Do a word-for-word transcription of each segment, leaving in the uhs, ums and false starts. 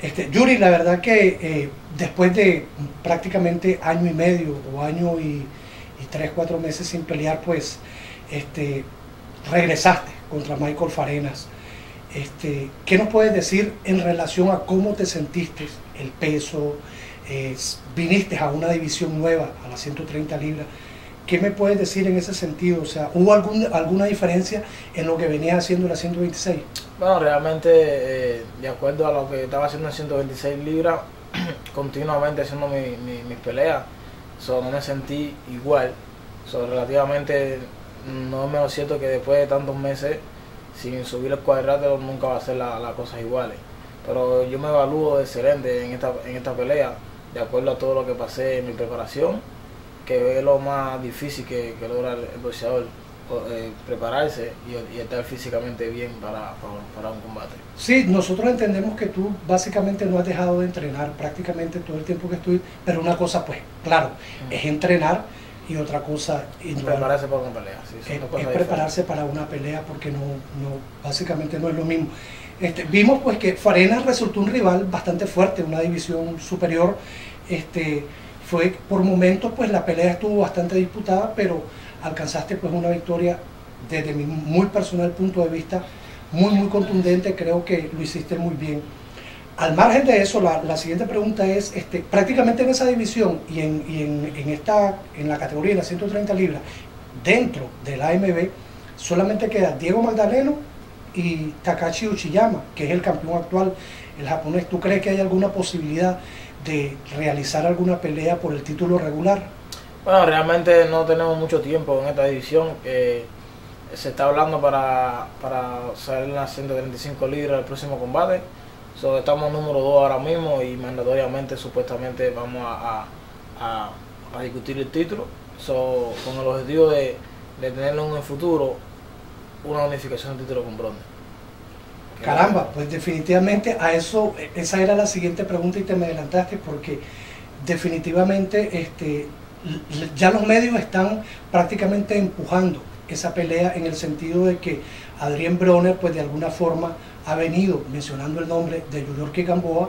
Este, Yuri, la verdad que eh, después de prácticamente año y medio o año y, y tres, cuatro meses sin pelear, pues este, regresaste contra Michael Farenas. Este, ¿Qué nos puedes decir en relación a cómo te sentiste, el peso? Eh, viniste a una división nueva, a las ciento treinta libras. ¿Qué me puedes decir en ese sentido? O sea, ¿hubo algún, alguna diferencia en lo que venías haciendo en la ciento veintiséis? Bueno, realmente, eh, de acuerdo a lo que estaba haciendo en ciento veintiséis libras, continuamente haciendo mi, mi, mis peleas, so, no me sentí igual. So, relativamente, no es menos cierto que después de tantos meses sin subir el cuadrilátero nunca va a ser las la cosas iguales. Pero yo me evalúo de excelente en esta, en esta pelea, de acuerdo a todo lo que pasé en mi preparación, que es lo más difícil que, que logra el, el boxeador, eh, prepararse y, y estar físicamente bien para, para, para un combate. Sí, nosotros entendemos que tú básicamente no has dejado de entrenar prácticamente todo el tiempo que estuviste, pero una cosa pues, claro, mm. es entrenar y otra cosa y prepararse para una pelea. Sí, es, es prepararse para una pelea porque no, no, básicamente no es lo mismo. Este, vimos pues que Farenas resultó un rival bastante fuerte, una división superior. Este, fue por momentos pues la pelea estuvo bastante disputada, pero alcanzaste pues una victoria desde mi muy personal punto de vista, muy muy contundente. Creo que lo hiciste muy bien. Al margen de eso, la, la siguiente pregunta es, este, prácticamente en esa división y, en, y en, en, esta, en la categoría de las ciento treinta libras, dentro de la A M B, solamente queda Diego Magdaleno y Takashi Uchiyama, que es el campeón actual, el japonés. ¿Tú crees que hay alguna posibilidad de realizar alguna pelea por el título regular? Bueno, realmente no tenemos mucho tiempo en esta división. Eh, se está hablando para, para salir en las ciento treinta y cinco libras el próximo combate. So, estamos número dos ahora mismo y mandatoriamente, supuestamente, vamos a, a, a, a discutir el título. So, con el objetivo de, de tener en el futuro una unificación del título con bronce. Caramba, pues definitivamente a eso, esa era la siguiente pregunta y te me adelantaste, porque definitivamente este, ya los medios están prácticamente empujando esa pelea en el sentido de que Adrien Broner pues de alguna forma ha venido mencionando el nombre de Yuriorkis Gamboa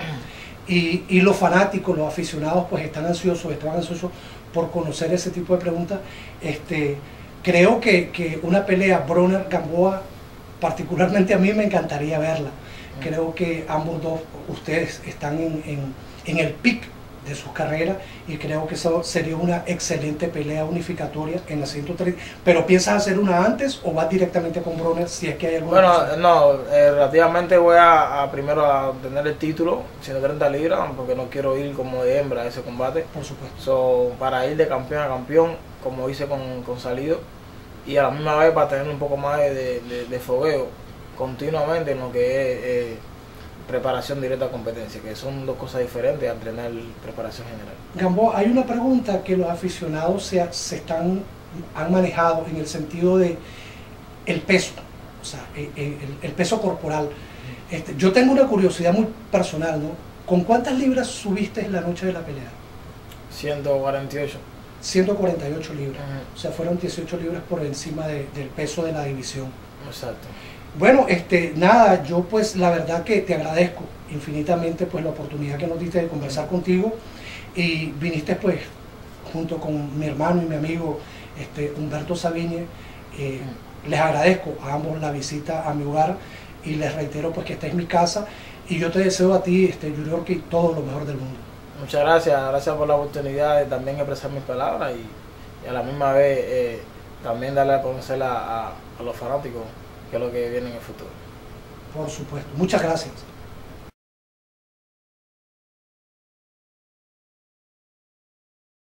y, y los fanáticos, los aficionados pues están ansiosos, están ansiosos por conocer ese tipo de preguntas. Este, creo que, que una pelea Broner-Gamboa, particularmente a mí me encantaría verla. Creo que ambos dos, ustedes están en, en, en el pic de sus carreras y creo que eso sería una excelente pelea unificatoria en la ciento treinta. ¿Pero piensas hacer una antes o vas directamente con Broner si es que hay alguna? Bueno, cosa? no, eh, relativamente voy a, a primero a obtener el título ciento treinta libras, porque no quiero ir como de hembra a ese combate. Por supuesto. So, para ir de campeón a campeón, como hice con, con Salido, y a la misma vez para tener un poco más de, de, de fogueo continuamente en lo que es eh, preparación directa a competencia, que son dos cosas diferentes a entrenar preparación general. Gamboa, hay una pregunta que los aficionados se, se están, han manejado en el sentido de el peso, o sea, el, el, el peso corporal. Este, yo tengo una curiosidad muy personal, ¿no? ¿Con cuántas libras subiste la noche de la pelea? ciento cuarenta y ocho. ciento cuarenta y ocho libras, Uh-huh. O sea, fueron dieciocho libras por encima de, del peso de la división. Exacto. Bueno, este, nada, yo pues la verdad que te agradezco infinitamente pues la oportunidad que nos diste de conversar contigo y viniste pues junto con mi hermano y mi amigo este, Humberto Sabiñe. Eh, uh-huh. Les agradezco a ambos la visita a mi hogar y les reitero pues que esta es mi casa y yo te deseo a ti, este, Yuriorkis, todo lo mejor del mundo. Muchas gracias, gracias por la oportunidad de también expresar mis palabras y, y a la misma vez eh, también darle a conocer a, a, a los fanáticos qué es lo que viene en el futuro. Por supuesto, muchas gracias.